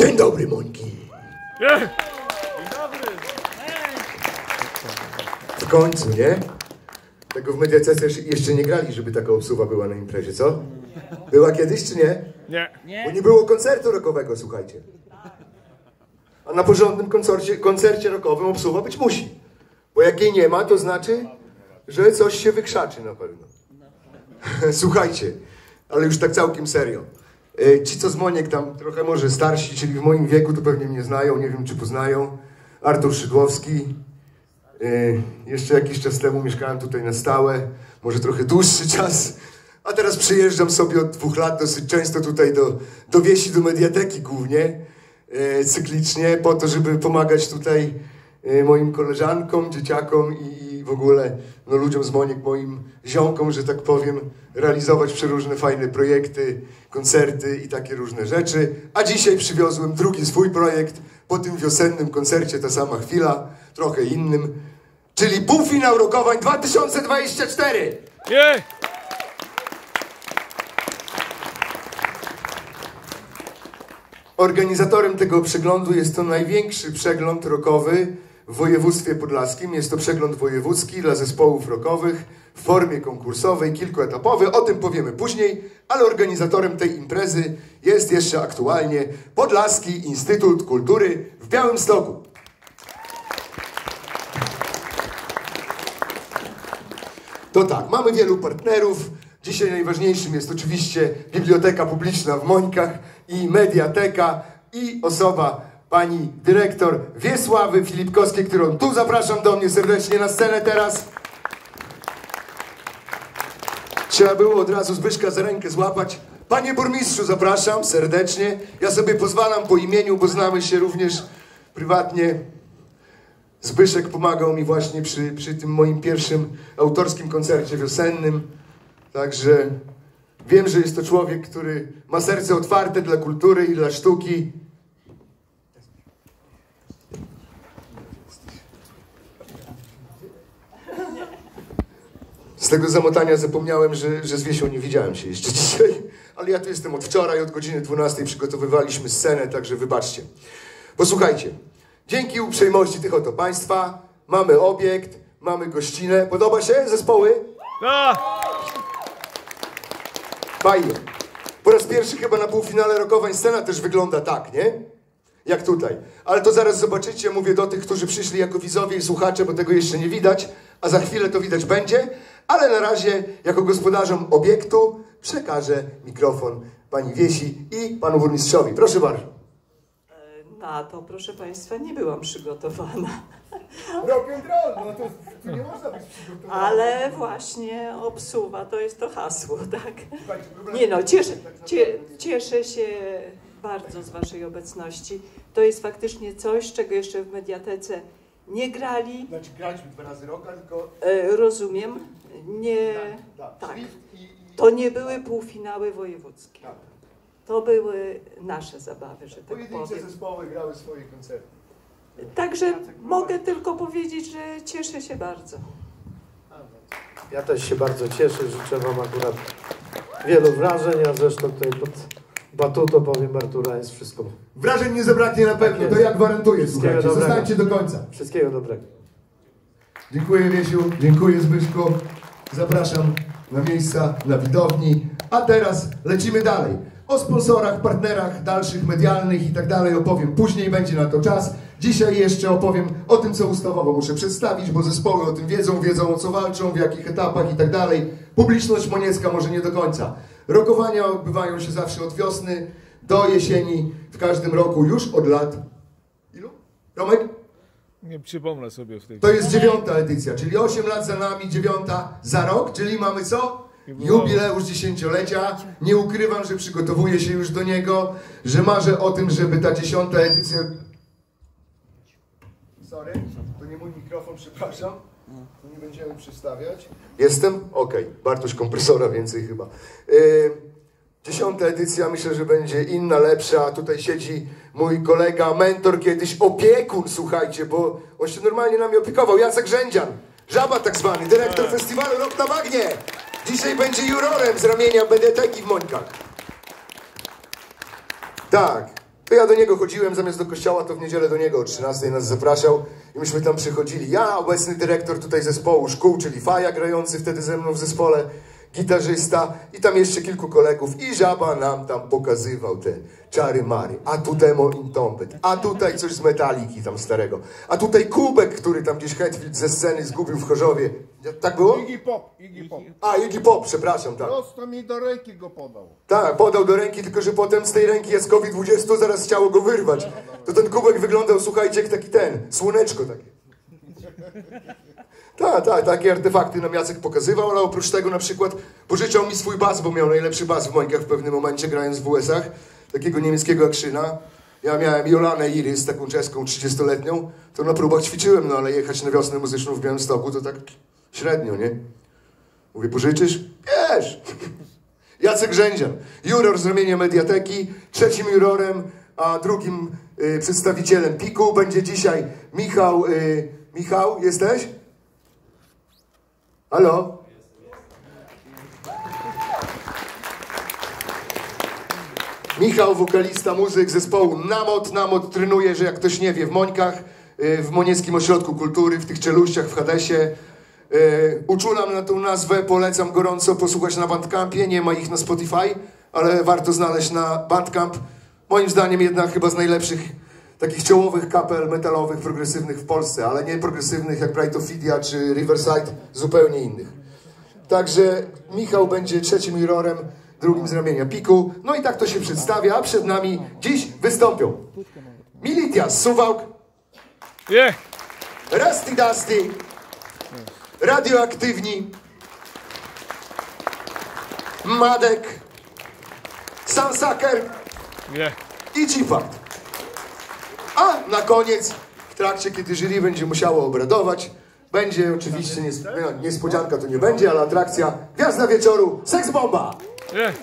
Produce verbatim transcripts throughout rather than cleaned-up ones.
Dzień dobry, Mońki. Dzień dobry. W końcu, nie? Tego w Mediatece jeszcze nie grali, żeby taka obsuwa była na imprezie, co? Była kiedyś, czy nie? Nie. Bo nie było koncertu rockowego, słuchajcie. A na porządnym koncercie, koncercie rockowym obsuwa być musi. Bo jak jej nie ma, to znaczy, że coś się wykrzaczy na pewno. Słuchajcie, ale już tak całkiem serio. Ci, co z Moniek tam trochę może starsi, czyli w moim wieku, to pewnie mnie znają, nie wiem, czy poznają. Artur Szydłowski. Jeszcze jakiś czas temu mieszkałem tutaj na stałe, może trochę dłuższy czas. A teraz przyjeżdżam sobie od dwóch lat dosyć często tutaj do, do wieści, do Mediateki głównie, e, cyklicznie, po to, żeby pomagać tutaj e, moim koleżankom, dzieciakom i, i w ogóle no, ludziom z Moniek, moim ziomkom, że tak powiem, realizować przeróżne fajne projekty, koncerty i takie różne rzeczy. A dzisiaj przywiozłem drugi swój projekt, po tym wiosennym koncercie Ta Sama Chwila, trochę innym, czyli półfinał Rockowań dwa tysiące dwadzieścia cztery. Jej! Organizatorem tego przeglądu jest to największy przegląd rockowy w województwie podlaskim. Jest to przegląd wojewódzki dla zespołów rockowych w formie konkursowej, kilkuetapowy. O tym powiemy później, ale organizatorem tej imprezy jest jeszcze aktualnie Podlaski Instytut Kultury w Białymstoku. To tak, mamy wielu partnerów. Dzisiaj najważniejszym jest oczywiście Biblioteka Publiczna w Mońkach i Mediateka i osoba pani dyrektor Wiesławy Filipkowskiej, którą tu zapraszam do mnie serdecznie na scenę teraz. Trzeba było od razu Zbyszka za rękę złapać. Panie burmistrzu, zapraszam serdecznie. Ja sobie pozwalam po imieniu, bo znamy się również prywatnie. Zbyszek pomagał mi właśnie przy, przy tym moim pierwszym autorskim koncercie wiosennym. Także wiem, że jest to człowiek, który ma serce otwarte dla kultury i dla sztuki. Z tego zamotania zapomniałem, że, że z Wiesią nie widziałem się jeszcze dzisiaj. Ale ja tu jestem od wczoraj, od godziny dwunastej przygotowywaliśmy scenę, także wybaczcie. Posłuchajcie, dzięki uprzejmości tych oto państwa mamy obiekt, mamy gościnę. Podoba się zespoły? A! Fajnie. Po raz pierwszy chyba na półfinale Rockowań scena też wygląda tak, nie? Jak tutaj. Ale to zaraz zobaczycie, mówię do tych, którzy przyszli jako widzowie i słuchacze, bo tego jeszcze nie widać, a za chwilę to widać będzie. Ale na razie, jako gospodarzom obiektu, przekażę mikrofon pani Wiesi i panu burmistrzowi. Proszę bardzo. Na to, proszę państwa, nie byłam przygotowana. Rock and roll, no to, to nie można być przygotowana. Ale właśnie obsuwa, to jest to hasło, tak? Nie no, cieszę, cie, cieszę się bardzo z waszej obecności. To jest faktycznie coś, czego jeszcze w Mediatece nie grali. Znaczy graliśmy dwa razy rocka, tylko... E, rozumiem. Nie, tak, tak. I, i... To nie były półfinały wojewódzkie. Tak. To były nasze zabawy, że tak Pojedyncze powiem. zespoły grały swoje koncerty. Także mogę tylko powiedzieć, że cieszę się bardzo. Ja też się bardzo cieszę, życzę wam akurat wielu wrażeń, a zresztą tutaj pod batutą, powiem, Artura jest wszystko. Wrażeń nie zabraknie na pewno, to ja gwarantuję, słuchajcie, zostańcie do końca. Wszystkiego dobrego. Dziękuję Wiesiu, dziękuję Zbyszku, zapraszam na miejsca, na widowni, a teraz lecimy dalej. O sponsorach, partnerach dalszych, medialnych i tak dalej opowiem później, będzie na to czas. Dzisiaj jeszcze opowiem o tym, co ustawowo muszę przedstawić, bo zespoły o tym wiedzą, wiedzą o co walczą, w jakich etapach i tak dalej. Publiczność moniecka może nie do końca. Rockowania odbywają się zawsze od wiosny do jesieni, w każdym roku już od lat... Ilu? Tomek? Nie przypomnę sobie w tej To jest dziewiąta edycja, czyli osiem lat za nami, dziewiąta za rok, czyli mamy co? Jubileusz dziesięciolecia. Nie ukrywam, że przygotowuję się już do niego, że marzę o tym, żeby ta dziesiąta edycja... Sorry, to nie mój mikrofon, przepraszam. To nie będziemy przestawiać. Jestem? Okej, okay. Bartosz kompresora więcej chyba. Yy, dziesiąta edycja, myślę, że będzie inna, lepsza. Tutaj siedzi mój kolega, mentor, kiedyś opiekun, słuchajcie, bo on się normalnie nami opiekował. Jacek Rzędzian, Żaba tak zwany, dyrektor festiwalu Rok na Bagnie. Dzisiaj będzie jurorem z ramienia Mediateki w Mońkach. Tak, to ja do niego chodziłem, zamiast do kościoła, to w niedzielę do niego o trzynastej nas zapraszał i myśmy tam przychodzili. Ja, obecny dyrektor tutaj zespołu szkół, czyli Faja, grający wtedy ze mną w zespole, gitarzysta i tam jeszcze kilku kolegów i Żaba nam tam pokazywał te czary mary, a tu demo intompet, a tutaj coś z Metaliki tam starego, a tutaj Kubek, który tam gdzieś Hetfield ze sceny zgubił w Chorzowie. Tak było? Iggy Pop, Iggy Pop. A, Iggy Pop, przepraszam, tak. Prosto mi do ręki go podał. Tak, podał do ręki, tylko że potem z tej ręki Jackowi dwudziestu zaraz chciało go wyrwać. To ten kubek wyglądał, słuchajcie, jak taki ten, słoneczko takie. Tak, tak, takie artefakty nam Jacek pokazywał, ale oprócz tego na przykład pożyczał mi swój bas, bo miał najlepszy bas w Mońkach w pewnym momencie, grając w U S ach, takiego niemieckiego akrzyna. Ja miałem Jolanę Iris, taką czeską, trzydziestoletnią, to na próbach ćwiczyłem, no ale jechać na wiosnę muzyczną w Białymstoku to tak średnio, nie? Mówię, pożyczysz? Wiesz! Jacek Rzędzian, juror z ramienia Mediateki, trzecim jurorem, a drugim y, przedstawicielem Piku będzie dzisiaj Michał. Y, Michał, jesteś? Halo? Michał, wokalista, muzyk zespołu Namot. Namot trenuje, że jak ktoś nie wie, w Mońkach, y, w Monieckim Ośrodku Kultury, w tych czeluściach, w Hadesie. Yy, uczulam na tą nazwę, polecam gorąco posłuchać na Bandcampie, nie ma ich na Spotify, ale warto znaleźć na Bandcamp. Moim zdaniem jedna chyba z najlepszych takich czołowych kapel metalowych, progresywnych w Polsce, ale nie progresywnych jak Bright Ophidia czy Riverside, zupełnie innych. Także Michał będzie trzecim jurorem, drugim z ramienia Piku. No i tak to się przedstawia, a przed nami dziś wystąpią Militia z Suwałk, Yeah. Rusty Dusty, Radioaktywni, Madek, Sunsucker Yeah. i G-Part. A na koniec, w trakcie, kiedy jury będzie musiało obradować, będzie oczywiście, nies niespodzianka to nie będzie, ale atrakcja, gwiazda wieczoru, Sex Bomba. Yeah.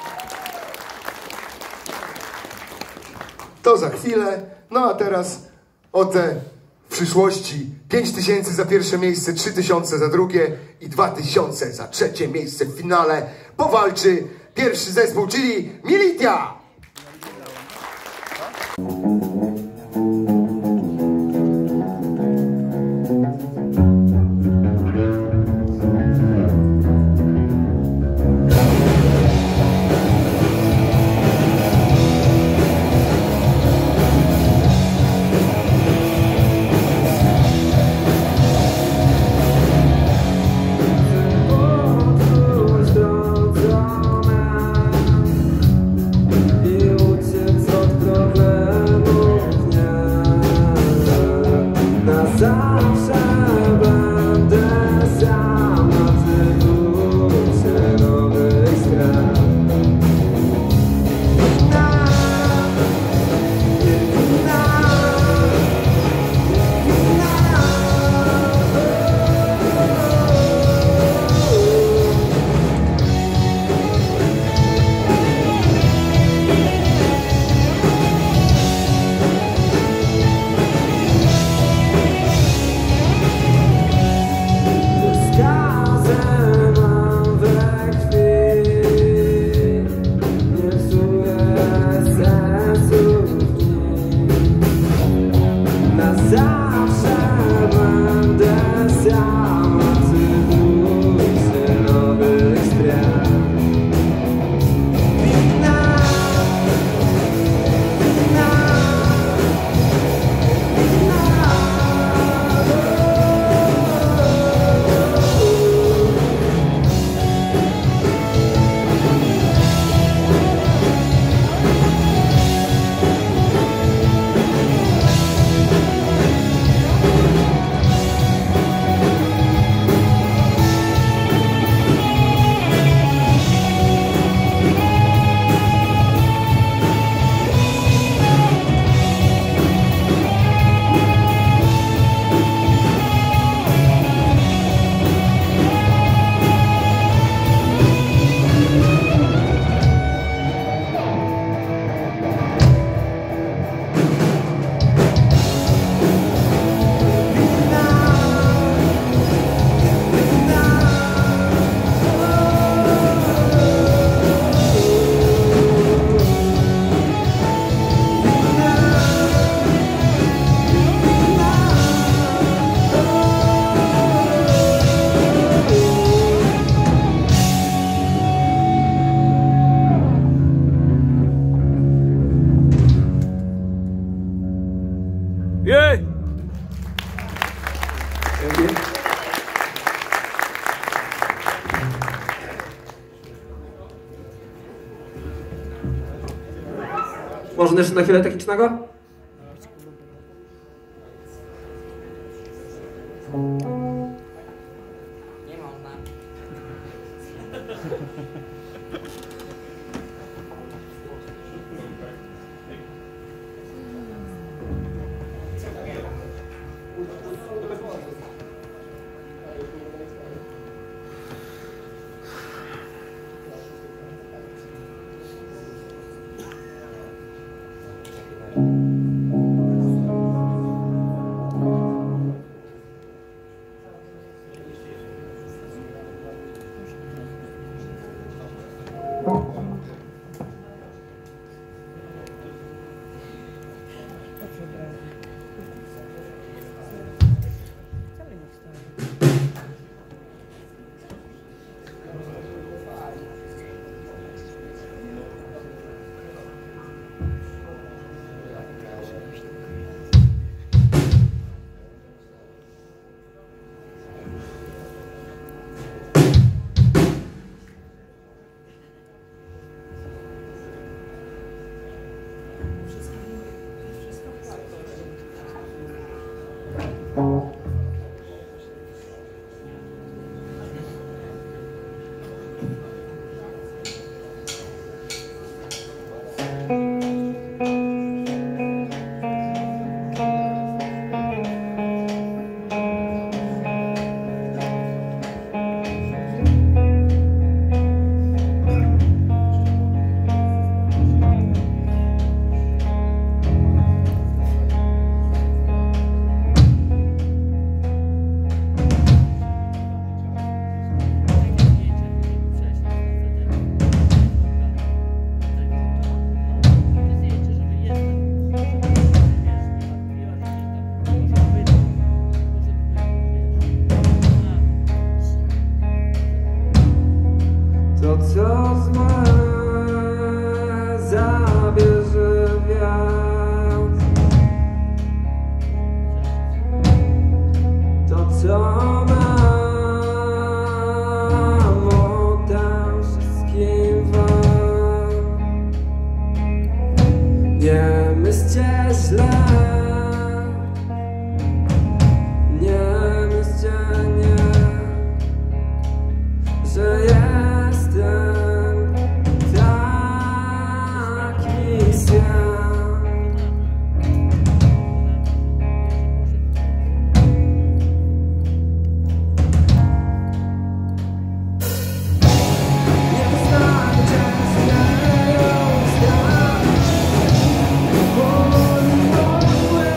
To za chwilę, no a teraz o te w przyszłości pięć tysięcy za pierwsze miejsce, trzy tysiące za drugie i dwa tysiące za trzecie miejsce w finale powalczy pierwszy zespół, czyli Militia! I uciec od problemu. Jej! Dzięki. Można jeszcze na chwilę technicznego? Nie można. To co złe zabierze wiatr, to co mam oddam wszystkim wam. Nie myślcie źle, nie myślcie nie, że jestem taki sam. Nie znajdzie się strach, boli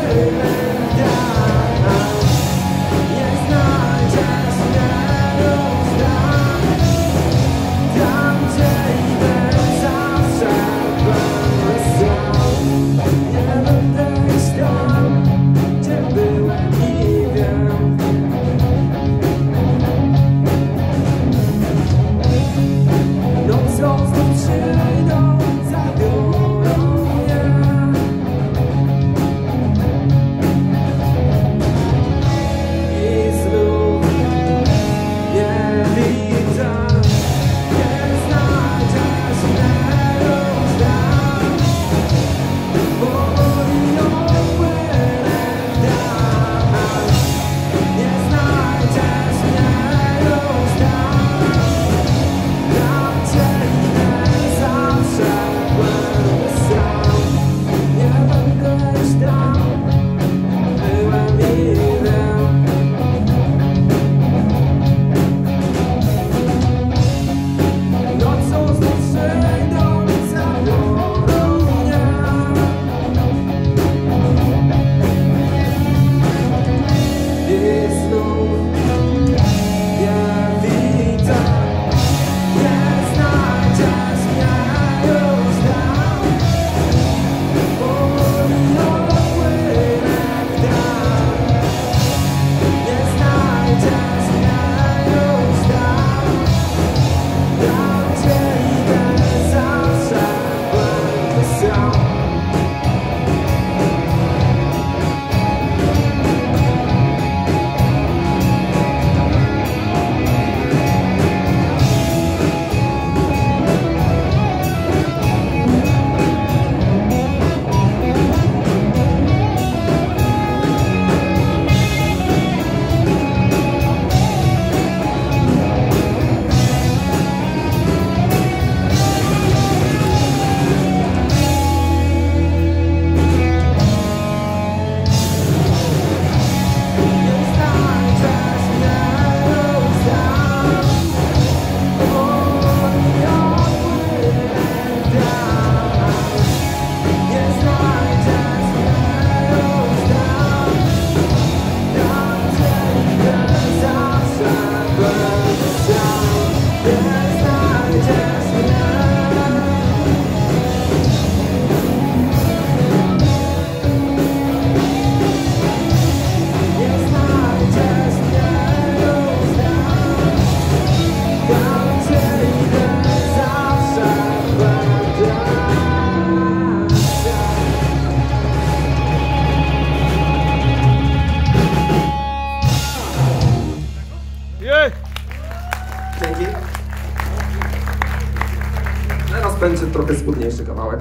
trochę smutniejszy kawałek.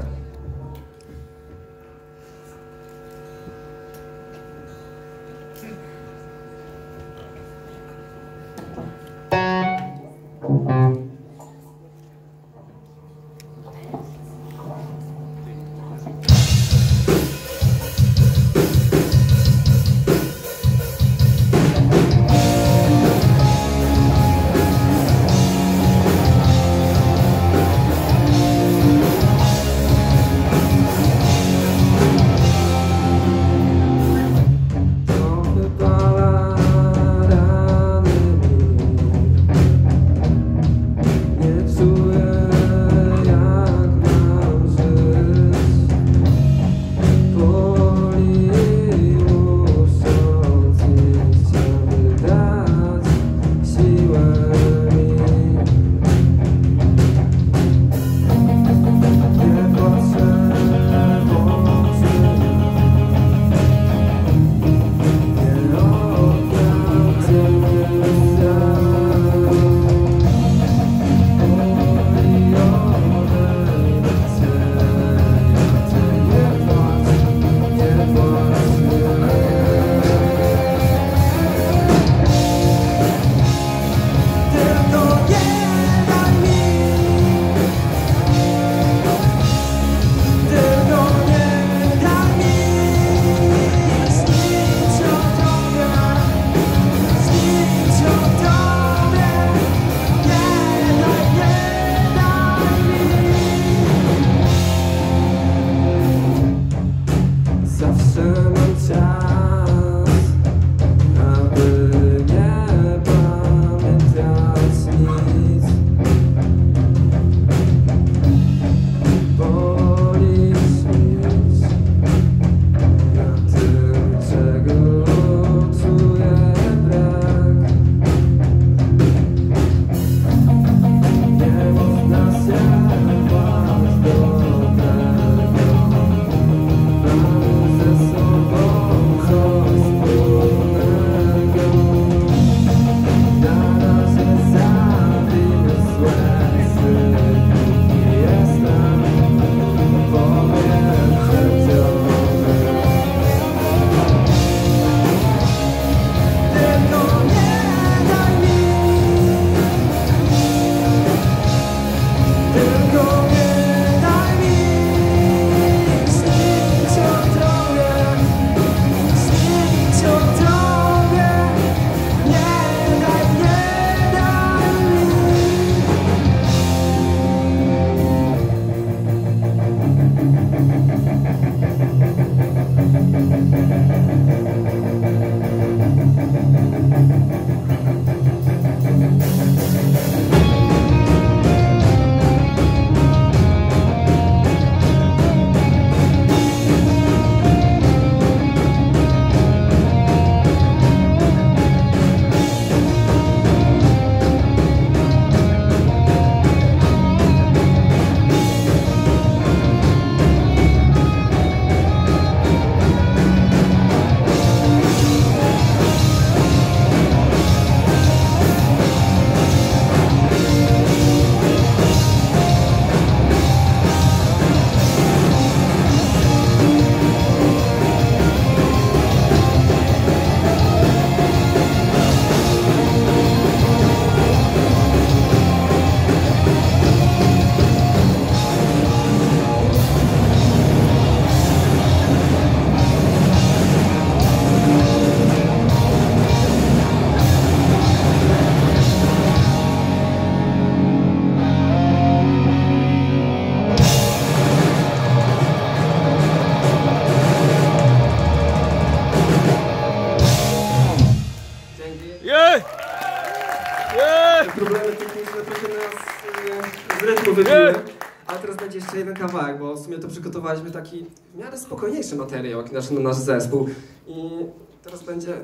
Problemy techniczne trochę nas e, z rytmu wybiły. Ale teraz będzie jeszcze jeden kawałek, bo w sumie to przygotowaliśmy taki w miarę spokojniejszy materiał, jak nasz, nasz zespół. I teraz będzie...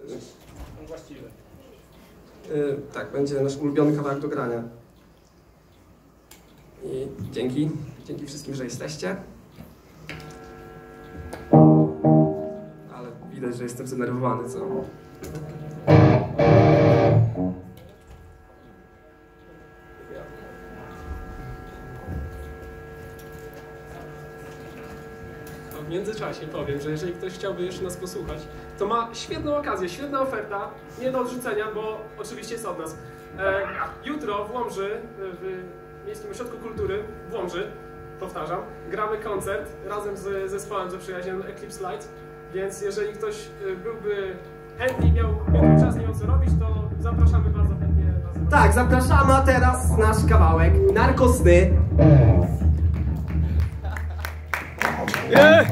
Właściwie. Yy, tak, będzie nasz ulubiony kawałek do grania. I dzięki, dzięki wszystkim, że jesteście. Ale widać, że jestem zdenerwowany, co? właśnie powiem, że jeżeli ktoś chciałby jeszcze nas posłuchać, to ma świetną okazję, świetna oferta, nie do odrzucenia, bo oczywiście jest od nas. E, jutro w Łomży, w Miejskim Ośrodku Kultury w Łomży, powtarzam, gramy koncert razem z zespołem zaprzyjaźnionym Eclipse Light, więc jeżeli ktoś byłby chętny i miał jutro czas, nie miał co robić, to zapraszamy bardzo chętnie. Tak, zapraszamy, a teraz nasz kawałek Narkosny. Yeah!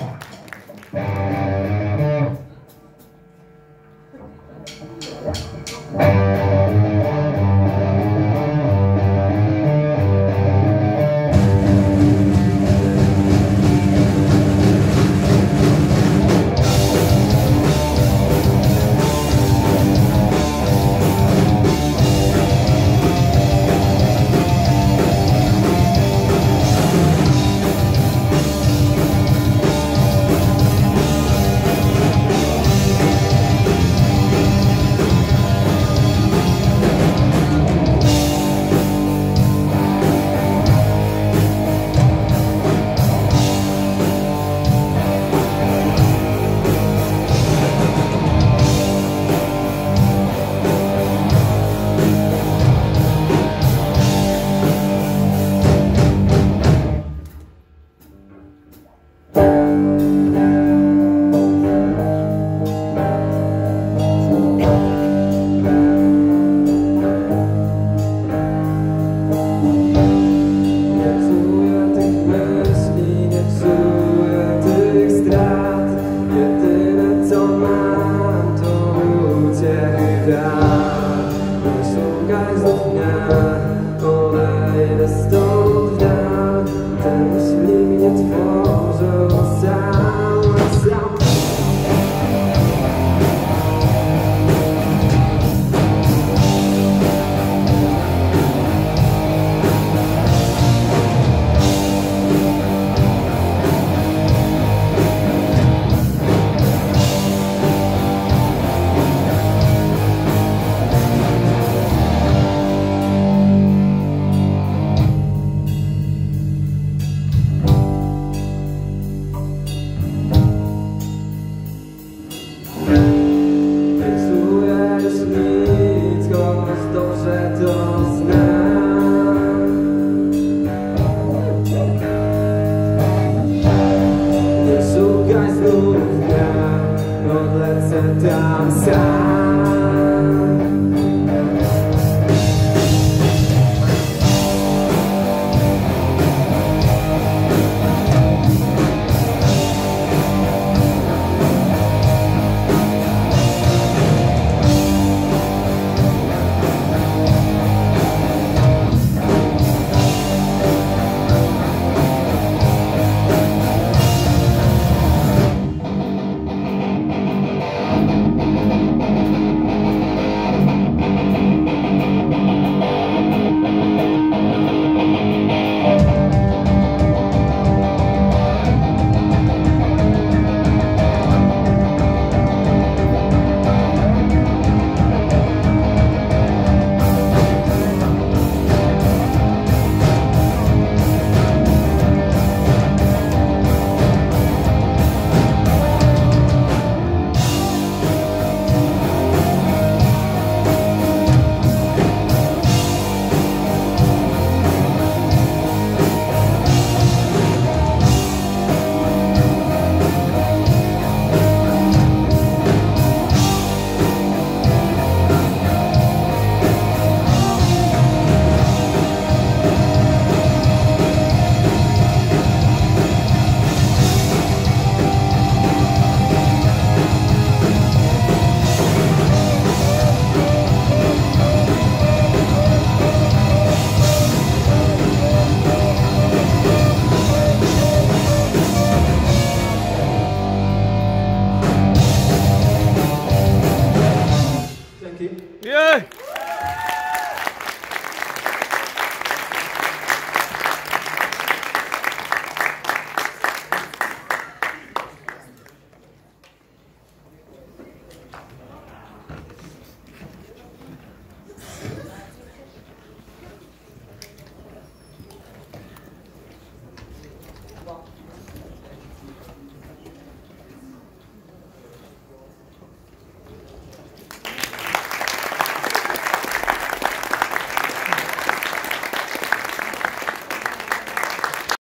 Odlecę tam sam.